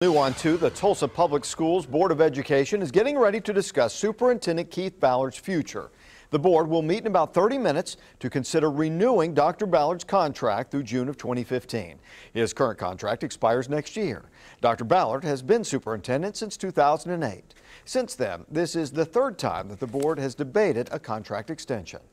New on to the Tulsa Public Schools Board of Education is getting ready to discuss Superintendent Keith Ballard's future. The board will meet in about 30 minutes to consider renewing Dr. Ballard's contract through June of 2015. His current contract expires next year. Dr. Ballard has been superintendent since 2008. Since then, this is the third time that the board has debated a contract extension.